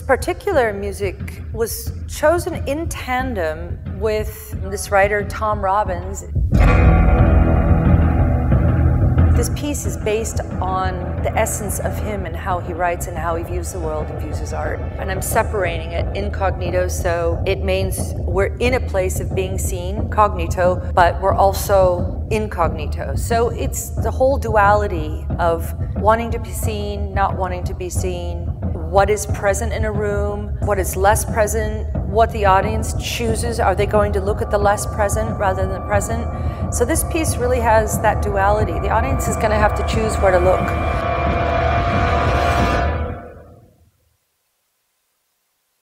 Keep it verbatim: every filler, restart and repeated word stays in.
particular music was chosen in tandem with this writer, Tom Robbins. This piece is based on the essence of him and how he writes and how he views the world and views his art. And I'm separating it incognito, so it means we're in a place of being seen, cognito, but we're also incognito. So it's the whole duality of wanting to be seen, not wanting to be seen, what is present in a room, what is less present, what the audience chooses. Are they going to look at the less present rather than the present? So this piece really has that duality. The audience is going to have to choose where to look.